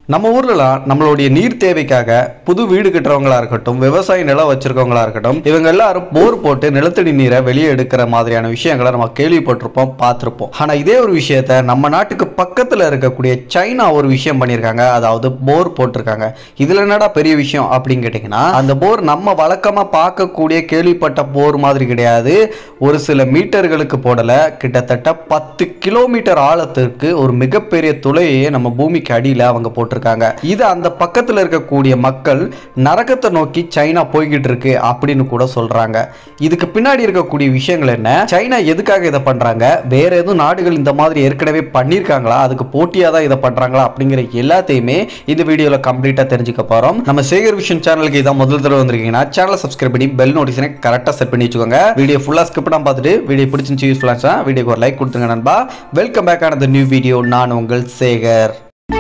நம்ம ஊர்லலாம் நம்மளுடைய நீர் தேவைக்காக புது வீடு கட்டுறவங்களா இருக்கட்டும், விவசாய நிலம் வச்சிருக்கவங்களா இருக்கட்டும், இவங்க எல்லாரும் போர் போட்டு நிலத்தடி நீரை வெளியே எடுக்கிற மாதிரியான விஷயங்களை நம்ம கேள்விப்பட்டிருப்போம், பார்த்துருப்போம். ஆனா இதே ஒரு விஷயத்த நம்ம நாட்டுக்கு பக்கத்துல இருக்கக்கூடிய சைனா ஒரு விஷயம் பண்ணியிருக்காங்க. அதாவது போர் போட்டிருக்காங்க. இதுல என்னடா பெரிய விஷயம் அப்படின்னு கேட்டீங்கன்னா, அந்த போர் நம்ம வழக்கமா பார்க்கக்கூடிய கேள்விப்பட்ட போர் மாதிரி கிடையாது. ஒரு சில மீட்டர்களுக்கு போடல, கிட்டத்தட்ட 10 கிலோமீட்டர் ஆழத்திற்கு ஒரு மிகப்பெரிய துளையை நம்ம பூமிக்கு அடியில் அவங்க போட்டு இருக்காங்க. இது அந்த பக்கத்துல இருக்கக்கூடிய மக்கள் நரகத்தை நோக்கி சைனா போய்கிட்டு இருக்கு அப்படின்னு கூட சொல்றாங்க. இதுக்கு பின்னாடி இருக்கக்கூடிய விஷயங்கள் என்ன, சைனா எதுக்காக இதை பண்றாங்க, வேற எதுவும் நாடுகள் இந்த மாதிரி ஏற்கனவே பண்ணிருக்காங்களா, அதுக்கு போட்டியா தான் இதை பண்றாங்களா அப்படிங்கிற எல்லாத்தையுமே இந்த வீடியோல கம்ப்ளீட்டா தெரிஞ்சுக்க போறோம். நம்ம சேகர் விஷன் சேனலுக்கு இதான் முதல் தடவை வந்திருக்கீங்கன்னா சேனலை சப்ஸ்கிரைப் பண்ணி பெல் நோட்டிஃபிகேஷனை கரெக்டா செட் பண்ணி வச்சுக்கோங்க. வீடியோ ஃபுல்லா ஸ்கிப் பண்ணாம பார்த்துட்டு வீடியோ பிடிச்சிருந்துச்சு யூஸ்ஃபுல்லா இருந்துச்சா வீடியோக்கு ஒரு லைக் கொடுத்துங்க நண்பா. Welcome back on the new video. நான் உங்கள் சேகர்.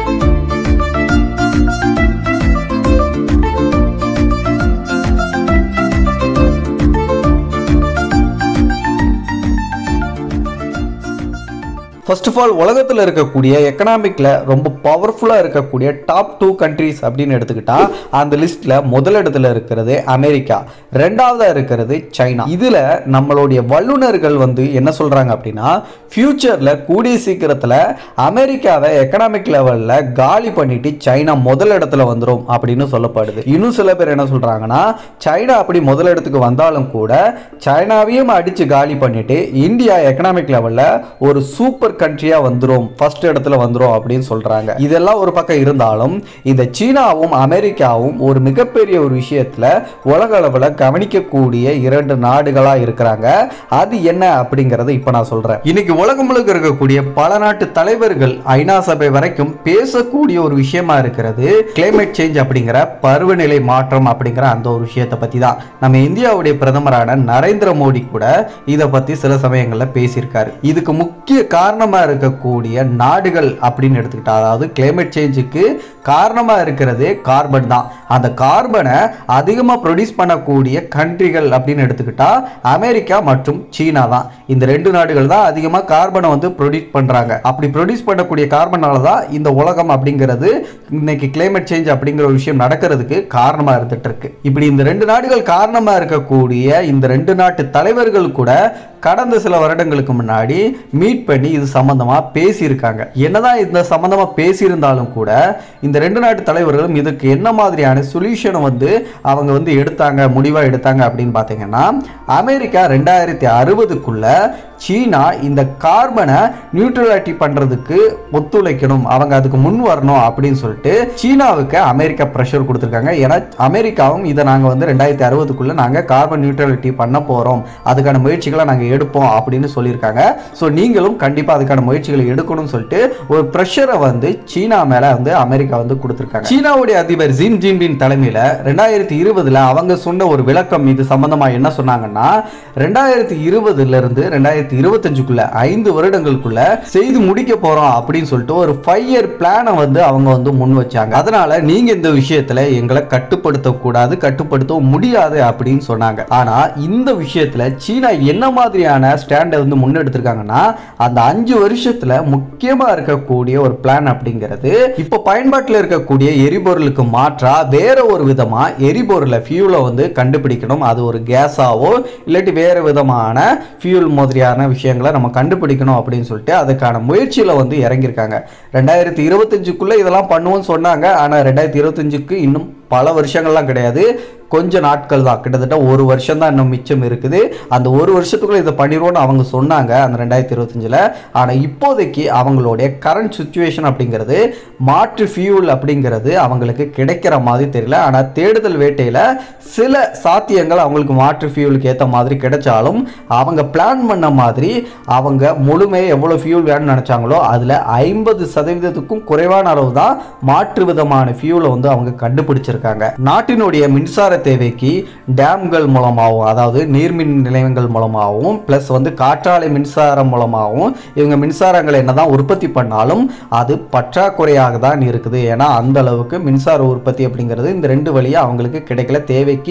ஃபர்ஸ்ட் ஆஃப் ஆல், உலகத்தில் இருக்கக்கூடிய எக்கனாமிக்ல ரொம்ப பவர்ஃபுல்லாக இருக்கக்கூடிய டாப் 2 கண்ட்ரிஸ் அப்படின்னு எடுத்துக்கிட்டா அந்த லிஸ்ட்ல முதலிடத்துல இருக்கிறது அமெரிக்கா, ரெண்டாவதாக இருக்கிறது சைனா. இதில் நம்மளுடைய வல்லுநர்கள் என்ன சொல்றாங்க அப்படின்னா, ஃபியூச்சரில் கூடிய சீக்கிரத்தில் அமெரிக்காவை எக்கனாமிக் லெவலில் காலி பண்ணிட்டு சைனா முதலிடத்துல வந்துடும் அப்படின்னு சொல்லப்படுது. இன்னும் சில பேர் என்ன சொல்றாங்கன்னா, சைனா அப்படி முதலிடத்துக்கு வந்தாலும் கூட சைனாவையும் அடிச்சு காலி பண்ணிட்டு இந்தியா எக்கனாமிக் லெவலில் ஒரு சூப்பர் கண்ட்ரியா வந்துரும், ஃபர்ஸ்ட் இடத்துல வந்துரும் அப்படின்னு சொல்றாங்க. இதெல்லாம் ஒரு பக்கம் இருந்தாலும் இந்த சீனாவும் அமெரிக்காவும் ஒரு மிகப்பெரிய ஒரு விஷயத்துல உலக அளவுல கவனிக்கக்கூடிய 2 நாடுகளா இருக்கிறாங்க. அது என்ன அப்படிங்கறத இப்ப நான் சொல்றேன். இன்னைக்கு உலகம் முழுக்க இருக்கக்கூடிய பல நாட்டு தலைவர்கள் ஐநா சபை வரைக்கும் பேசக்கூடிய ஒரு விஷயமா இருக்கிறது கிளைமேட் சேஞ்ச் அப்படிங்கிற பருவநிலை மாற்றம் அப்படிங்கிற அந்த ஒரு விஷயத்தை பத்தி தான். நம்ம இந்தியாவுடைய பிரதமரான நரேந்திர மோடி கூட இதை பத்தி சில சமயங்கள்ல பேசியிருக்காரு. இதுக்கு முக்கிய காரணமா இருக்கக்கூடிய நாடுகள் அப்படின்னு எடுத்துக்கிட்டா, அதாவது கிளைமேட் சேஞ்சுக்கு காரணமா இருக்கிறது கார்பன் தான். அந்த கார்பனை அதிகமா ப்ரொடியூஸ் பண்ணக்கூடிய கண்ட்ரிகள் அப்படின்னு எடுத்துக்கிட்டா அமெரிக்கா மற்றும் சீனா தான். இந்த 2 நாடுகள் தான் அதிகமா கார்பனை ப்ரொடியூஸ் பண்றாங்க. அப்படி ப்ரொடியூஸ் பண்ணக்கூடிய கார்பனால தான் இந்த உலகம் அப்படிங்கிறது இன்னைக்கு கிளைமேட் சேஞ்ச் அப்படிங்கிற ஒரு விஷயம் நடக்கிறதுக்கு காரணமா இருந்துட்டு இருக்கு. இப்படி இந்த 2 நாடுகள் காரணமா இருக்கக்கூடிய இந்த 2 நாட்டு தலைவர்கள் கூட கடந்த சில வருடங்களுக்கு முன்னாடி மீட் பண்ணி இது சம்பந்தமா பேசியிருக்காங்க. என்னதான் இந்த சம்பந்தமா பேசியிருந்தாலும் கூட இந்த 2 நாட்டு தலைவர்களும் இதுக்கு என்ன மாதிரியான சொல்யூஷன் அவங்க எடுத்தாங்க, முடிவா எடுத்தாங்க அப்படின்னு பாத்தீங்கன்னா, அமெரிக்கா 2060க்குள்ள சீனா இந்த கார்பனை நியூட்ரலிட்டி பண்றதுக்கு ஒத்துழைக்கணும், அவங்க அதுக்கு முன் வரணும் அப்படின்னு சொல்லிட்டு சீனாவுக்கு அமெரிக்கா பிரஷர் கொடுத்திருக்காங்க. ஏன்னா அமெரிக்காவும் இதை நாங்க 2060க்குள்ள நாங்க கார்பன் நியூட்ரலிட்டி பண்ண போறோம், அதுக்கான முயற்சிகளை நாங்க எடுப்போம் அப்படின்னு சொல்லியிருக்காங்க. ஸோ நீங்களும் கண்டிப்பா அதுக்கான முயற்சிகளை எடுக்கணும்னு சொல்லிட்டு ஒரு பிரஷரை சீனா மேல அமெரிக்கா கொடுத்திருக்காங்க. சீனாவுடைய அதிபர் ஜி ஜின்பிங் தலைமையில 2020ல அவங்க சொன்ன ஒரு விளக்கம் இது சம்பந்தமா என்ன சொன்னாங்கன்னா, 2020ல இருந்து 2025க்குள்ள 5 வருடங்களுக்குள்ள செய்து முடிக்க போறோம் அப்படின்னு சொல்லிட்டு ஒரு 5 இயர் பிளானை அவங்க முன் வச்சாங்க. அதனால நீங்க இந்த விஷயத்துல எங்களை கட்டுப்படுத்த கூடாது, கட்டுப்படுத்த முடியாது அப்படின்னு சொன்னாங்க. ஆனா இந்த விஷயத்துல சீனா என்ன மாதிரியான ஸ்டாண்டை முன்னெடுத்திருக்காங்கன்னா, அந்த 5 வருஷத்துல முக்கியமா இருக்கக்கூடிய ஒரு பிளான் அப்படிங்கிறது இப்ப பயன்பாட்டில் இருக்கக்கூடிய எரிபொருளுக்கு மாற்றா வேற ஒரு விதமா எரிபொருளை ஃபியூலை கண்டுபிடிக்கணும். அது ஒரு கேஸாவோ இல்லாட்டி வேற விதமான ஃபியூல் மாதிரியான விஷயங்களை நம்ம கண்டுபிடிக்கணும் அப்படின்னு சொல்லிட்டு அதுக்கான முயற்சியில இறங்கியிருக்காங்க. 2025க்குள்ள இதெல்லாம் பண்ணுவோம்னு சொன்னாங்க. ஆனா 2025க்கு இன்னும் பல வருஷங்கள்லாம் கிடையாது, கொஞ்ச நாட்கள் தான், கிட்டத்தட்ட 1 வருஷம் தான் இன்னும் மிச்சம் இருக்குது. அந்த 1 வருஷத்துக்குள்ள இதை பண்ணிடுவோம்னு அவங்க சொன்னாங்க அந்த 2025ல. ஆனால் இப்போதைக்கு அவங்களுடைய கரண்ட் சுச்சுவேஷன் அப்படிங்கிறது மாற்று ஃபியூல் அப்படிங்கிறது அவங்களுக்கு கிடைக்கிற மாதிரி தெரியல. ஆனால் தேடுதல் வேட்டையில் சில சாத்தியங்கள் அவங்களுக்கு மாற்று ஃபியூலுக்கு ஏற்ற மாதிரி கிடைச்சாலும் அவங்க பிளான் பண்ண மாதிரி அவங்க முழுமையாக எவ்வளோ ஃபியூல் வேணும்னு நினச்சாங்களோ அதில் 50% குறைவான அளவு தான் மாற்று விதமான ஃபியூலை அவங்க கண்டுபிடிச்சிருக்காங்க. நாட்டினுடைய மின்சார தேவைக்கு டேம்கள் மூலமாகவும், அதாவது நீர்மின் நிலையங்கள் மூலமாகவும் பிளஸ் காற்றாலை மின்சாரம் மூலமாகவும் இவங்க மின்சாரங்களை என்னதான் உற்பத்தி பண்ணாலும் அது பற்றாக்குறையாக தான் இருக்குது. ஏன்னா அந்த அளவுக்கு மின்சார உற்பத்தி அப்படிங்கிறது இந்த 2 வழியா அவங்களுக்கு கிடைக்கல, தேவைக்கு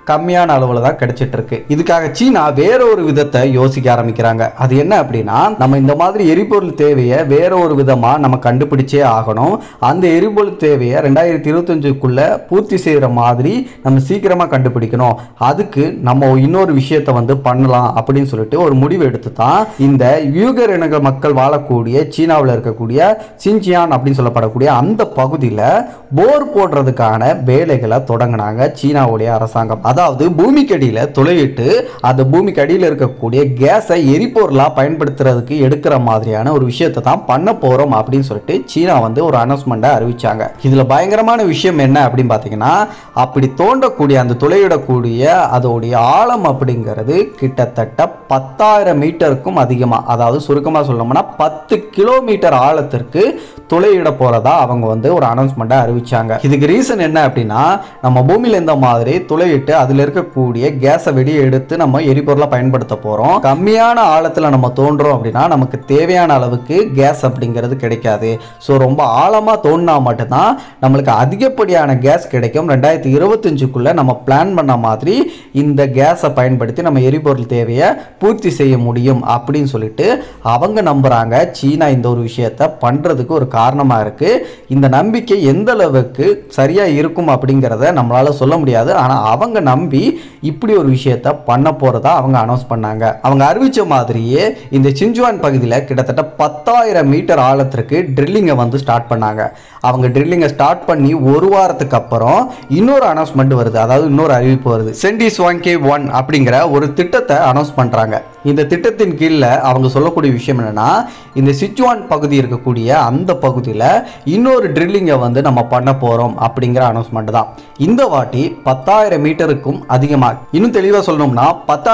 கம்மியான அளவுல தான் கிடைச்சிட்டு இருக்கு. இதுக்காக சீனா வேற ஒரு விதத்தை யோசிக்க ஆரம்பிக்கிறாங்க. அது என்ன அப்படின்னா, நம்ம இந்த மாதிரி எரிபொருள் தேவையை வேற ஒரு விதமா நம்ம கண்டுபிடிச்சே ஆகணும். அந்த எரிபொருள் தேவையை 2025க்குள்ள பூர்த்தி செய்யற மாதிரி நம்ம சீக்கிரமா கண்டுபிடிக்கணும். அதுக்கு நம்ம இன்னொரு விஷயத்தை பண்ணலாம் அப்படின்னு சொல்லிட்டு ஒரு முடிவு எடுத்து தான் இந்த யூகர் இன மக்கள் வாழக்கூடிய சீனாவில் இருக்கக்கூடிய சின்ஜியான் அப்படின்னு சொல்லப்படக்கூடிய அந்த பகுதியில் போர் போடுறதுக்கான வேலைகளை தொடங்கினாங்க சீனாவுடைய அரசாங்கம். அதாவது பூமிக்கடியில் துளையிட்டு அந்த பூமிக்கடியில் இருக்கக்கூடிய கேஸை எரிபொருளா பயன்படுத்துறதுக்கு எடுக்கிற மாதிரியான ஒரு விஷயத்தை தான் பண்ண போறோம் அப்படின்னு சொல்லிட்டு சீனா ஒரு அனௌன்ஸ்மெண்ட்டை அறிவிச்சாங்க. இதுல பயங்கரமான விஷயம் என்ன அப்படின்னு பார்த்தீங்கன்னா, அப்படி தோண்டக்கூடிய அந்த துளையிடக்கூடிய அதோடைய ஆழம் அப்படிங்கிறது கிட்டத்தட்ட 10,000 மீட்டருக்கும் அதிகமா, அதாவது சுருக்கமா சொல்லணும்னா 10 கிலோமீட்டர் ஆழத்திற்கு துளையிட போறதா அவங்க ஒரு அனௌன்ஸ்மெண்ட்டை அறிவிச்சாங்க. இதுக்கு ரீசன் என்ன அப்படின்னா, நம்ம பூமியில இந்த மாதிரி துளையிட்டு அதுல இருக்கக்கூடிய கேஸை வெளியே எடுத்து நம்ம எரிபொருளை பயன்படுத்த போறோம். கம்மியான ஆழத்துல நம்ம தோன்றோம் அப்படின்னா நமக்கு தேவையான அளவுக்கு கேஸ் அப்படிங்கிறது கிடைக்காது. ஸோ ரொம்ப ஆழமா தோண்டினா மட்டும்தான் நம்மளுக்கு அதிகப்படியான கேஸ் கிடைக்கும். 2025க்குள்ள நம்ம பிளான் பண்ண மாதிரி இந்த கேஸை பயன்படுத்தி நம்ம எரிபொருள் தேவையை பூர்த்தி செய்ய முடியும் அப்படின்னு சொல்லிட்டு அவங்க நம்புறாங்க. சீனா இந்த ஒரு விஷயத்தை பண்றதுக்கு ஒரு காரணமா இருக்கு. இந்த நம்பிக்கை எந்த அளவுக்கு சரியா இருக்கும் அப்படிங்கிறத நம்மளால சொல்ல முடியாது. ஆனா அவங்க நம்பி இப்படி ஒரு விஷயத்தை பண்ண போறதா அவங்க அனௌன்ஸ் பண்ணாங்க. அவங்க அறிவிச்ச மாதிரியே இந்த சின்ஜுவான் பகுதியில் கிட்டத்தட்ட 10,000 மீட்டர் ஆழத்திற்கு ட்ரில்லிங்கை ஸ்டார்ட் பண்ணாங்க. அவங்க ட்ரில்லிங்கை ஸ்டார்ட் பண்ணி ஒரு வாரத்துக்கு அப்புறம் இன்னொரு அனௌன்ஸ்மெண்ட் வருது, அதாவது இன்னொரு அறிவிப்பு வருது. சென்டி ஸ்வாங்கே 1 அப்படிங்கிற ஒரு திட்டத்தை அனௌன்ஸ் பண்றாங்க. இந்த திட்டத்தின் கீழே அவங்க சொல்லக்கூடிய விஷயம் என்னன்னா, இந்த சிச்சுவான் பகுதி இருக்கக்கூடிய அந்த பகுதியில் இன்னொரு ட்ரில்லிங்கை நம்ம பண்ண போறோம் அப்படிங்கிற அனௌன்ஸ்மெண்ட் தான். இந்த வாட்டி 10,000 மீட்டருக்கும் அதிகமாக, இன்னும் தெளிவாக சொல்லணும்னா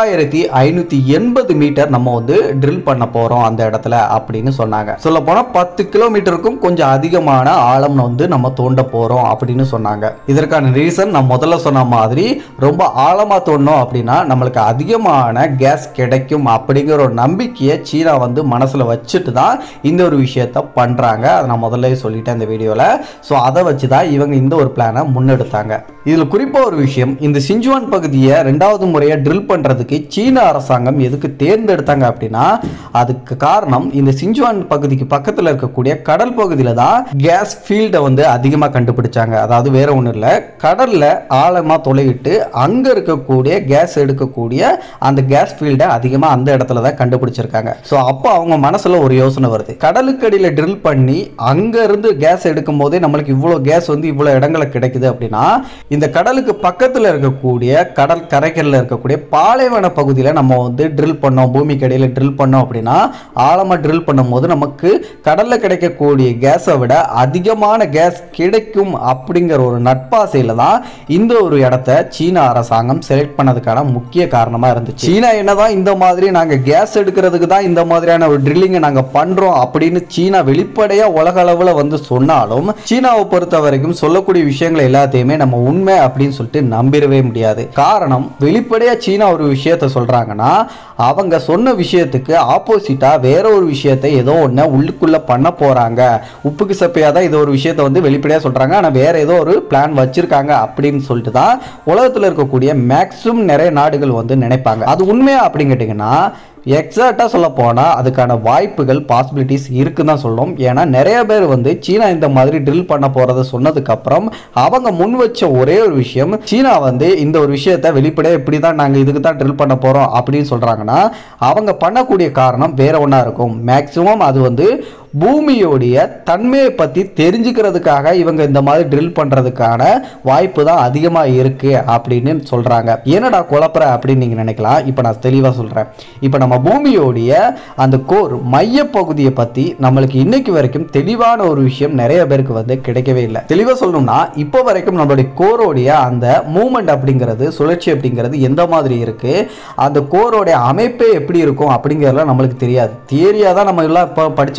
10,580 மீட்டர் நம்ம ட்ரில் பண்ண போறோம் அந்த இடத்துல அப்படின்னு சொன்னாங்க. சொல்ல போனா 10 கிலோமீட்டருக்கும் கொஞ்சம் அதிகமான ஆழம் நம்ம தோண்ட போறோம் அப்படின்னு சொன்னாங்க. இதற்கான ரீசன் நான் முதல்ல சொன்ன மாதிரி, ரொம்ப ஆழமா தோண்டணும் அப்படின்னா நம்மளுக்கு அதிகமான கேஸ் கிடைக்கும் அப்படிங்கிற ஒரு நம்பிக்கையை சீனா மனசுல வச்சுட்டு தான் இந்த ஒரு விஷயத்தை பண்றாங்க. அதை நான் முதல்ல சொல்லிட்டேன் இந்த வீடியோல. ஸோ அதை வச்சு தான் இவங்க இந்த ஒரு பிளானை முன்னெடுத்தாங்க. இதுல குறிப்பா ஒரு விஷயம், இந்த சின்ஜுவான் பகுதியை 2வது முறையா ட்ரில் பண்றதுக்கு சீன அரசாங்கம் எதுக்கு தேர்ந்தெடுத்தாங்க அப்படின்னா, அதுக்கு காரணம் இந்த சின்ஜுவான் பகுதிக்கு பக்கத்தில் இருக்கக்கூடிய கடல் பகுதியில தான் கேஸ் ஃபீல்டை அதிகமாக கண்டுபிடிச்சாங்க. அதாவது வேற ஒன்றும் இல்லை, கடல்ல ஆழமா துளையிட்டு அங்க இருக்கக்கூடிய கேஸ் எடுக்கக்கூடிய அந்த கேஸ் ஃபீல்டை அதிகமாக அந்த இடத்துல தான் கண்டுபிடிச்சிருக்காங்க. ஸோ அப்போ அவங்க மனசுல ஒரு யோசனை வருது, கடலுக்கு அடியில் ட்ரில் பண்ணி அங்க இருந்து கேஸ் எடுக்கும் போதே நம்மளுக்கு இவ்வளோ கேஸ் இவ்வளோ இடங்களை கிடைக்குது அப்படின்னா, இந்த கடலுக்கு பக்கத்தில் இருக்கக்கூடிய கடல் கரைகளில் இருக்கக்கூடிய பாலைவன பகுதியில் நம்ம ட்ரில் பண்ணோம், பூமிக்கு இடையில ட்ரில் பண்ணோம் அப்படின்னா, ஆழமா ட்ரில் பண்ணும் போது நமக்கு கடல்ல கிடைக்கக்கூடிய கேஸை விட அதிகமான கேஸ் கிடைக்கும் அப்படிங்கிற ஒரு நட்பாசையில தான் இந்த ஒரு இடத்தை சீன அரசாங்கம் செலக்ட் பண்ணதுக்கான முக்கிய காரணமா இருந்துச்சு. சீனா என்னதான் இந்த மாதிரி நாங்க கேஸ் எடுக்கிறதுக்கு தான் இந்த மாதிரியான ஒரு ட்ரில்லிங்கை நாங்க பண்றோம் அப்படின்னு சீனா வெளிப்படையா உலக அளவுல சொன்னாலும், சீனாவை பொறுத்த வரைக்கும் சொல்லக்கூடிய விஷயங்களை எல்லாத்தையுமே நம்ம உண்மை அப்படின்னு சொல்லிட்டு நம்பிடவே முடியாது. காரணம், வெளிப்படையா சீனா ஒரு விஷயத்தை சொல்றாங்கன்னா அவங்க சொன்ன விஷயத்துக்கு ஆப்போசிட்டா வேற ஒரு விஷயத்தை ஏதோ ஒன்று உள்ளுக்குள்ள பண்ண போறாங்க. உப்புக்கு சப்பையா தான் இது ஒரு விஷயத்தை வெளிப்படையா சொல்றாங்க, ஆனா வேற ஏதோ ஒரு பிளான் வச்சிருக்காங்க அப்படின்னு சொல்லிட்டு தான் உலகத்தில் இருக்கக்கூடிய மேக்ஸிமம் நிறைய நாடுகள் நினைப்பாங்க. அது உண்மையா அப்படின்னு கேட்டீங்கன்னா, எக்ஸாக்டா சொல்ல போனா அதுக்கான வாய்ப்புகள் பாசிபிலிட்டிஸ் இருக்குன்னு தான் சொல்லணும். ஏன்னா நிறைய பேர் சீனா இந்த மாதிரி ட்ரில் பண்ண போறதை சொன்னதுக்கு அப்புறம் அவங்க முன் வச்ச ஒரே ஒரு விஷயம், சீனா இந்த ஒரு விஷயத்தை வெளிப்படையா இப்படிதான் நாங்க இதுக்கு தான் ட்ரில் பண்ண போறோம் அப்படின்னு சொல்றாங்கன்னா, அவங்க பண்ணக்கூடிய காரணம் வேற ஒன்றா இருக்கும். மேக்சிமம் அது பூமியோடைய தன்மையை பற்றி தெரிஞ்சுக்கிறதுக்காக இவங்க இந்த மாதிரி ட்ரில் பண்ணுறதுக்கான வாய்ப்பு தான் அதிகமாக இருக்குது அப்படின்னு சொல்கிறாங்க. என்னடா குழப்பற அப்படின்னு நீங்கள் நினைக்கலாம். இப்போ நான் தெளிவாக சொல்கிறேன். இப்போ நம்ம பூமியோடைய அந்த கோர் மையப்பகுதியை பற்றி நம்மளுக்கு இன்னைக்கு வரைக்கும் தெளிவான ஒரு விஷயம் நிறைய பேருக்கு கிடைக்கவே இல்லை. தெளிவாக சொல்லணும்னா, இப்போ வரைக்கும் நம்மளுடைய கோரோடைய அந்த மூமெண்ட் அப்படிங்கிறது, சுழற்சி அப்படிங்கிறது எந்த மாதிரி இருக்குது, அந்த கோரோடைய அமைப்பே எப்படி இருக்கும் அப்படிங்கிறதுலாம் நம்மளுக்கு தெரியாது. தியரியாக தான் நம்ம எல்லாம் இப்போ படிச்சுட்டு இருக்கிறது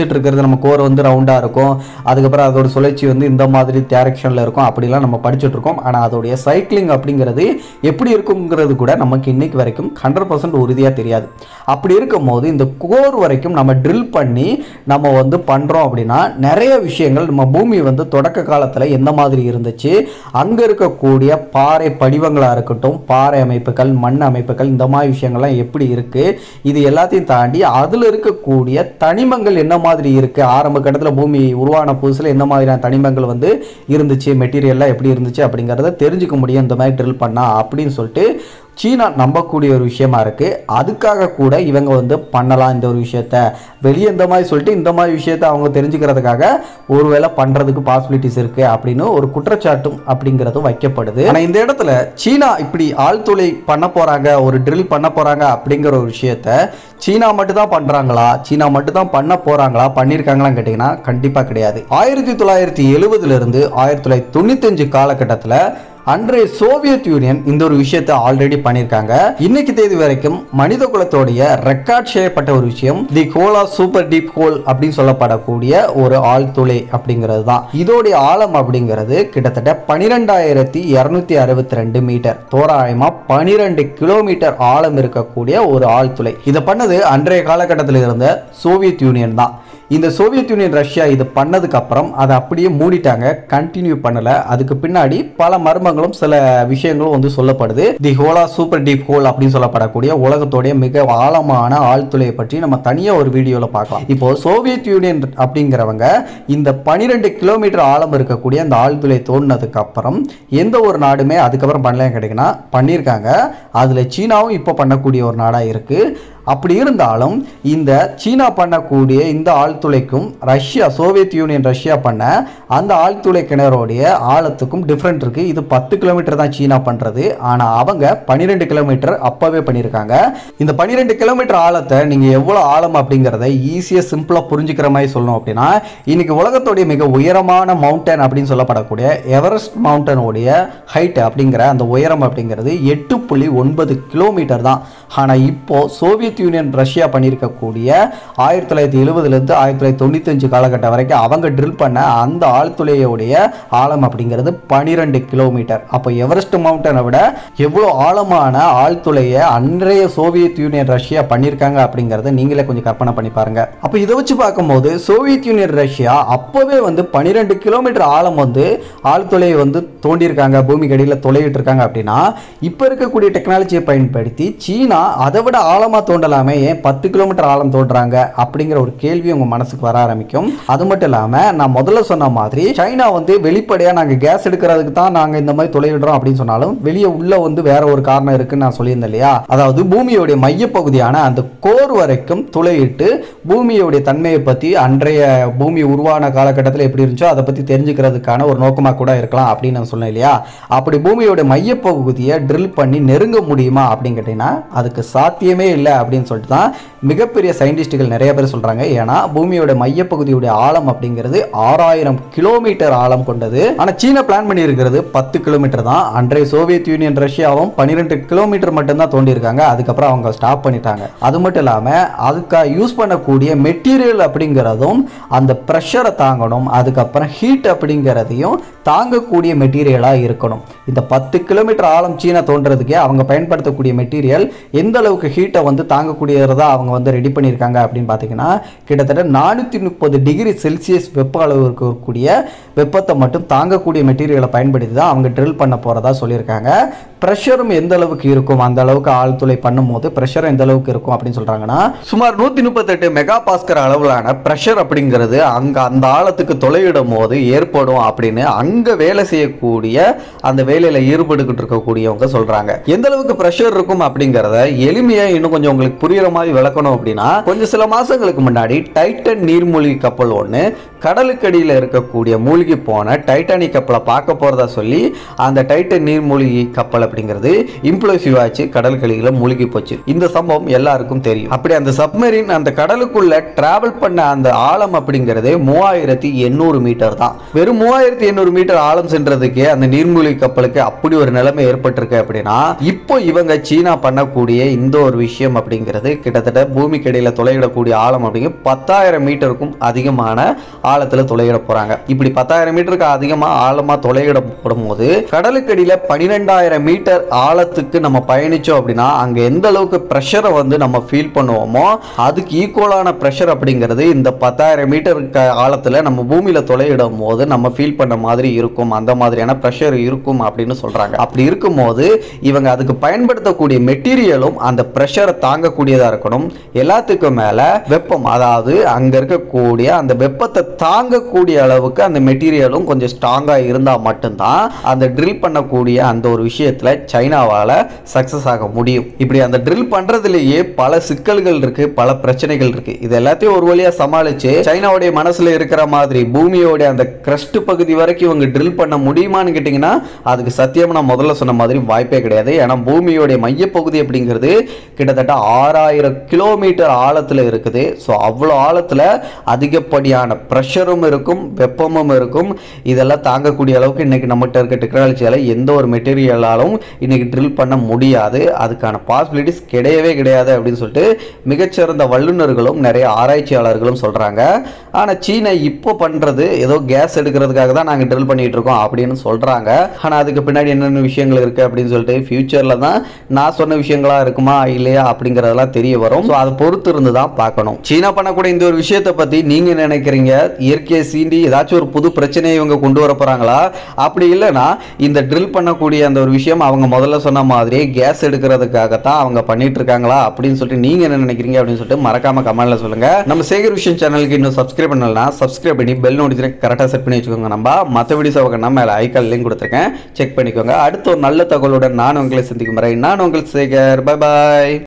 அப்படிங்கிறது நம்ம கோர் வந்து ரவுண்டா இருக்கும், அதுக்கப்புறம் அதோட சுழற்சி வந்து இந்த மாதிரி டைரக்ஷன்ல இருக்கும், அப்படிலாம் நம்ம படிச்சுட்டு இருக்கோம். ஆனால் அதோடைய சைக்கிளிங் அப்படிங்கிறது எப்படி இருக்குங்கிறது கூட நமக்கு இன்னைக்கு வரைக்கும் 100% உறுதியாக தெரியாது. அப்படி இருக்கும்போது இந்த கோர் வரைக்கும் நம்ம ட்ரில் பண்ணி நம்ம வந்து பண்ணுறோம் அப்படின்னா நிறைய விஷயங்கள் நம்ம பூமி வந்து தொடக்க காலத்தில் எந்த மாதிரி இருந்துச்சு, அங்கே இருக்கக்கூடிய பாறை படிவங்களாக இருக்கட்டும், பாறை அமைப்புகள், மண் அமைப்புகள், இந்த மாதிரி விஷயங்கள்லாம் எப்படி இருக்குது, இது எல்லாத்தையும் தாண்டி அதில் இருக்கக்கூடிய தனிமங்கள் என்ன மாதிரி இருக்குது, ஆரம்ப கட்டத்தில் பூமி உருவான புதுசில் என்ன மாதிரியான தனிமங்கள் வந்து இருந்துச்சு, மெட்டீரியல்லாம் எப்படி இருந்துச்சு அப்படிங்கிறத தெரிஞ்சுக்க முடியும் இந்த மாதிரி ட்ரில் பண்ணா அப்படின்னு சொல்லிட்டு சீனா நம்பக்கூடிய ஒரு விஷயமா இருக்கு. அதுக்காக கூட இவங்க வந்து பண்ணலாம் இந்த ஒரு விஷயத்த, வெளியே இந்த மாதிரி சொல்லிட்டு இந்த மாதிரி விஷயத்த அவங்க தெரிஞ்சுக்கிறதுக்காக ஒருவேளை பண்றதுக்கு பாசிபிலிட்டிஸ் இருக்கு அப்படின்னு ஒரு குற்றச்சாட்டும் அப்படிங்கிறது வைக்கப்படுது. ஆனால் இந்த இடத்துல சீனா இப்படி ஆழ்துளை பண்ண போறாங்க, ஒரு ட்ரில் பண்ண போறாங்க அப்படிங்கிற ஒரு விஷயத்த சீனா மட்டும் தான் பண்றாங்களா, சீனா மட்டும் தான் பண்ண போறாங்களா, பண்ணியிருக்காங்களான்னு கேட்டீங்கன்னா கண்டிப்பா கிடையாது. 1970 இருந்து 1995 காலகட்டத்தில் அன்றைய சோவியத் யூனியன் இந்த ஒரு விஷயத்தை ஆல்ரெடி பண்ணியிருக்காங்க. இன்னைக்கு தேதி வரைக்கும் மனித குலத்தோடைய ரெக்கார்ட் செய்யப்பட்ட ஒரு விஷயம் the Kola super deep hole அப்படின்னு சொல்லப்படக்கூடிய ஒரு ஆழ்துளை அப்படிங்கிறது தான். இதோடைய ஆழம் அப்படிங்கிறது கிட்டத்தட்ட 12,262 மீட்டர், தோராயமா 12 கிலோமீட்டர் ஆழம் இருக்கக்கூடிய ஒரு ஆழ்துளை. இதை பண்ணது அன்றைய காலகட்டத்தில் இருந்த சோவியத் யூனியன் தான். இந்த சோவியத் யூனியன் ரஷ்யா இது பண்ணதுக்கு அப்புறம் அதை அப்படியே மூடிட்டாங்க, கண்டினியூ பண்ணல. அதுக்கு பின்னாடி பல மர்மங்களும் சில விஷயங்களும் வந்து சொல்லப்படுது. The Kola super deep hole அப்படின்னு சொல்லப்படக்கூடிய உலகத்தோடைய மிக ஆழமான ஆழ்துளையை பற்றி நம்ம தனியா ஒரு வீடியோல பார்க்கலாம். இப்போ சோவியத் யூனியன் அப்படிங்கிறவங்க இந்த 12 கிலோமீட்டர் ஆழம் இருக்கக்கூடிய அந்த ஆழ்துளை தோண்டினதுக்கு அப்புறம் எந்த ஒரு நாடுமே அதுக்கப்புறம் பண்ணலாம் கிடைக்குன்னா பண்ணியிருக்காங்க. அதுல சீனாவும் இப்போ பண்ணக்கூடிய ஒரு நாடா இருக்கு. அப்படி இருந்தாலும் இந்த சீனா பண்ணக்கூடிய இந்த ஆழ்துளைக்கும் ரஷ்யா, சோவியத் யூனியன் ரஷ்யா பண்ண அந்த ஆழ்துளை கிணறுடைய ஆழத்துக்கும் டிஃப்ரெண்ட் இருக்கு. இது 10 கிலோமீட்டர் தான் சீனா பண்றது, ஆனா அவங்க 12 கிலோமீட்டர் அப்பவே பண்ணியிருக்காங்க. இந்த 12 கிலோமீட்டர் ஆழத்தை நீங்க எவ்வளவு ஆழம் அப்படிங்கிறத ஈஸியா சிம்பிளா புரிஞ்சுக்கிற மாதிரி சொல்லணும் அப்படின்னா, இன்னைக்கு உலகத்தோடைய மிக உயரமான மவுண்டன் அப்படின்னு சொல்லப்படக்கூடிய எவரெஸ்ட் மவுண்டனுடைய ஹைட் அப்படிங்கிற அந்த உயரம் அப்படிங்கிறது 8.9 கிலோமீட்டர் தான். ஆனா இப்போ சோவியத் யூனியன் ரஷ்யா பண்ணியிருக்கக்கூடிய 1970 1995 காலகட்டம் வரைக்கும் அவங்க ட்ரில் பண்ண அந்த ஆழ்துளையுடைய ஆழம் அப்படிங்கிறது 12 கிலோமீட்டர். அப்போ எவரெஸ்ட் மவுண்டனை விட எவ்வளோ ஆழமான ஆழ்துளையை அன்றைய சோவியத் யூனியன் ரஷ்யா பண்ணியிருக்காங்க அப்படிங்கிறத நீங்களே கொஞ்சம் கற்பனை பண்ணி பாருங்க. அப்போ இதை வச்சு பார்க்கும்போது சோவியத் யூனியன் ரஷ்யா அப்போவே வந்து 12 கிலோமீட்டர் ஆழம் வந்து ஆழ்துளையை வந்து தோண்டியிருக்காங்க, பூமிக்கு அடியில் துளையிட்டு இருக்காங்க அப்படின்னா, இப்போ இருக்கக்கூடிய டெக்னாலஜியை பயன்படுத்தி சீனா அதை விட ஆழமா தோண்டலாமே, ஏன் 10 கிலோமீட்டர் ஆழம் தோன்றாங்க அப்படிங்கிற ஒரு கேள்வி உங்க மனசுக்கு வர ஆரம்பிக்கும். அது மட்டும் இல்லாம நான் முதல்ல சொன்ன மாதிரி சைனா வந்து வெளிப்படையா நாங்க கேஸ் எடுக்கிறதுக்கு தான் நாங்க இந்த மாதிரி துளையிடுறோம் அப்படின்னு சொன்னாலும் வெளியே உள்ள வந்து வேற ஒரு காரணம் இருக்குன்னு நான் சொல்லியிருந்தேன் இல்லையா. அதாவது பூமியோடைய மையப்பகுதியான அந்த கோர் வரைக்கும் துளையிட்டு பூமியோடைய தன்மையை பத்தி அன்றைய பூமி உருவான காலகட்டத்தில் எப்படி இருந்துச்சோ அதை பத்தி தெரிஞ்சுக்கிறதுக்கான ஒரு நோக்கமா கூட இருக்கலாம் அப்படின்னு நான் சொன்னேன் இல்லையா. அப்படி பூமியோட மையப்பகுதியை ட்ரில் பண்ணி நெருங்க முடியுமா அப்படின்னு கேட்டீங்கன்னா அதுக்கு சாத்தியமே இல்லை அப்படின்னு சொல்லிட்டு தான் மிகப்பெரிய சயின்டிஸ்டுகள் நிறைய பேர் சொல்றாங்க. ஏன்னா பூமியோட மையப்பகுதியுடைய ஆழம் அப்படிங்கிறது 6000 கிலோமீட்டர் ஆழம் கொண்டது. ஆனா சீனா பிளான் பண்ணி இருக்கிறது 10 கிலோமீட்டர் தான். அன்றைய சோவியத் யூனியன் ரஷ்யாவும் 12 கிலோமீட்டர் மட்டும் தான் தோண்டி இருக்காங்க. அதுக்கப்புறம் அவங்க ஸ்டாப் பண்ணிட்டாங்க. அது மட்டும் இல்லாம அதுக்காக யூஸ் பண்ணக்கூடிய மெட்டீரியல் அப்படிங்கிறதும் அந்த பிரஷரை தாங்கணும், அதுக்கப்புறம் ஹீட் அப்படிங்கிறதையும் தாங்கக்கூடிய மெட்டீரியலா இருக்கணும். இந்த 10 கிலோமீட்டர் ஆழம் சீனா தோன்றதுக்கே அவங்க பயன்படுத்தக்கூடிய மெட்டீரியல் எந்த அளவுக்கு ஹீட்டை வந்து தாங்கக்கூடியதா அவங்க வந்து ரெடி பண்ணியிருக்காங்க அப்படின்னு பார்த்தீங்கன்னா கிட்டத்தட்ட 430 டிகிரி செல்சியஸ் வெப்ப அளவு இருக்கக்கூடிய வெப்பத்தை மட்டும் தாங்கக்கூடிய மெட்டீரியலை பயன்படுத்தி தான் அவங்க ட்ரில் பண்ண போறதா சொல்லியிருக்காங்க. ப்ரெஷரும் எந்த அளவுக்கு இருக்கும், அந்த அளவுக்கு ஆழ்துளை பண்ணும்போது ப்ரெஷர் எந்த அளவுக்கு இருக்கும் அப்படின்னு சொல்றாங்கன்னா சுமார் 138 மெகா பாஸ்கர் அளவிலான ப்ரெஷர் அப்படிங்கிறது அங்க அந்த ஆழத்துக்கு தொலையிடும் போது ஏற்படும் அப்படின்னு அங்க வேலை செய்யக்கூடிய அந்த வேலையில ஈடுபட்டுக்கிட்டு இருக்கக்கூடியவங்க சொல்றாங்க. எந்த அளவுக்கு ப்ரெஷர் இருக்கும் அப்படிங்கிறத எளிமையா இன்னும் கொஞ்சம் உங்களுக்கு புரியுற மாதிரி விளக்கணும் அப்படின்னா, கொஞ்சம் சில மாசங்களுக்கு முன்னாடி டைட்டன் நீர்மூழ்கி கப்பல் ஒன்று கடலுக்கடியில் இருக்கக்கூடிய மூழ்கி போன டைட்டானிக் கப்பலை பார்க்க போறதா சொல்லி அந்த டைட்டன் நீர்மூழ்கி கப்பல் அப்படிங்கிறது இம்ப்ளோசிவ் ஆச்சு, கடலுக்கடியில் மூழ்கி போச்சு. இந்த சம்பவம் எல்லாருக்கும் தெரியும். அப்படி அந்த சப்மரீன் அந்த கடலுக்குள்ள டிராவல் பண்ண அந்த ஆழம் அப்படிங்கிறது 3800 மீட்டர் தான். வெறும் 3800 மீட்டர் ஆழம் சென்றதுக்கே அந்த நீர்மூழ்கி கப்பலுக்கு அப்படி ஒரு நிலைமை ஏற்பட்டிருக்கு அப்படின்னா, இப்போ இவங்க சீனா பண்ணக்கூடிய இந்த ஒரு விஷயம் அப்படிங்கிறது அப்படிங்கிறது கிட்டத்தட்ட பூமிக்கு இடையில துளையிடக்கூடிய ஆழம் அப்படிங்கிறது 10,000 மீட்டருக்கும் அதிகமான ஆழத்துல துளையிட போறாங்க. இப்படி 10,000 மீட்டருக்கு அதிகமா ஆழமா துளையிடப்படும் போது கடலுக்கடியில 12,000 மீட்டர் ஆழத்துக்கு நம்ம பயணிச்சோம் அப்படின்னா அங்க எந்த அளவுக்கு பிரஷரை வந்து நம்ம ஃபீல் பண்ணுவோமோ அதுக்கு ஈக்குவலான பிரஷர் அப்படிங்கிறது இந்த 10,000 மீட்டருக்கு ஆழத்துல நம்ம பூமியில துளையிடும் போது நம்ம ஃபீல் பண்ண மாதிரி இருக்கும். அந்த மாதிரியான பிரஷர் இருக்கும் அப்படின்னு சொல்றாங்க. அப்படி இருக்கும்போது இவங்க அதுக்கு பயன்படுத்தக்கூடிய மெட்டீரியலும் அந்த பிரஷரை தாங்கக்கூடியதா இருக்கணும். எல்லாத்துக்கும் மேல வெப்பம், அதாவது அங்க இருக்கக்கூடிய அந்த வெப்பத்தை தாங்கக்கூடிய அளவுக்கு அந்த மெட்டீரியலும் கொஞ்சம் ஸ்ட்ராங்கா இருந்தா மட்டும்தான் அந்த ட்ரில் பண்ணக்கூடிய அந்த ஒரு விஷயத்துல சைனாவால சக்சஸ் ஆக முடியும். இப்படி அந்த ட்ரில் பண்றதுலயே பல சிக்கல்கள் இருக்கு, பல பிரச்சனைகள் இருக்கு. இது எல்லாத்தையும் ஒரு வழியா சமாளிச்சு சைனாவுடைய மனசுல இருக்கிற மாதிரி பூமியோட அந்த கிரஸ்ட் பகுதி வரைக்கும் இவங்க ட்ரில் பண்ண முடியுமான்னு கேட்டீங்கன்னா அதுக்கு சத்தியமா நான் முதல்ல சொன்ன மாதிரி வாய்ப்பே கிடையாது. ஏன்னா பூமியோட மையப்பகுதி அப்படிங்கிறது கிட்டத்தட்ட 6,000 கிலோமீட்டர் ஆழத்துல இருக்குது. ஸோ அவ்வளோ ஆழத்துல அதிகப்படியான பிரஷரும் இருக்கும், வெப்பமும் இருக்கும். இதெல்லாம் தாங்கக்கூடிய அளவுக்கு இன்னைக்கு நம்மகிட்ட இருக்க டெக்னாலஜியால எந்த ஒரு மெட்டீரியலாலும் இன்னைக்கு ட்ரில் பண்ண முடியாது. அதுக்கான பாசிபிலிட்டிஸ் கிடையவே கிடையாது அப்படின்னு சொல்லிட்டு மிகச்சிறந்த வல்லுநர்களும் நிறைய ஆராய்ச்சியாளர்களும் சொல்றாங்க. ஆனா சீனா இப்போ பண்றது ஏதோ கேஸ் எடுக்கிறதுக்காக தான் நாங்கள் ட்ரில் பண்ணிட்டு இருக்கோம் அப்படின்னு சொல்றாங்க. ஆனா அதுக்கு பின்னாடி என்னென்ன விஷயங்கள் இருக்கு அப்படின்னு சொல்லிட்டு ஃபியூச்சர்ல தான் நான் சொன்ன விஷயங்களா இருக்குமா இல்லையா அப்படிங்கறதெல்லாம் தெரிய வரும். ஸோ அதை பொறுத்து இருந்து தான் பார்க்கணும். சீனா பண்ணக்கூடிய இந்த ஒரு விஷயத்தை பத்தி நீங்க நினைக்கிறீங்க? இயற்கையை சீண்டி ஏதாச்சும் ஒரு புது பிரச்சனையை இவங்க கொண்டு வர போறாங்களா? அப்படி இல்லைன்னா இந்த ட்ரில் பண்ணக்கூடிய அந்த ஒரு விஷயம் அவங்க முதல்ல சொன்ன மாதிரி கேஸ் எடுக்கிறதுக்காகத்தான் அவங்க பண்ணிட்டு இருக்காங்களா அப்படின்னு சொல்லிட்டு நீங்க என்ன நினைக்கிறீங்க அப்படின்னு சொல்லிட்டு மறக்காம கமெண்ட்ல சொல்லுங்க. நம்ம சேகர் விஷயம் சேனலுக்கு இன்னும் சப்ஸ்கிரைப் பண்ணலனா சப்ஸ்கிரைப் பண்ணி பெல் நோட்டிஃபிகேஷன் கரெக்டா செட் பண்ணி வச்சுக்கோங்க. நம்ம மற்ற வீடியோஸ் நம்ம மேல ஐகான் லிங்க் கொடுத்துருக்கேன், செக் பண்ணிக்கோங்க. அடுத்த ஒரு நல்ல தகவலுடன் நான் உங்களை சந்திக்கும் வரை நான் உங்கள் சேகர். Bye bye.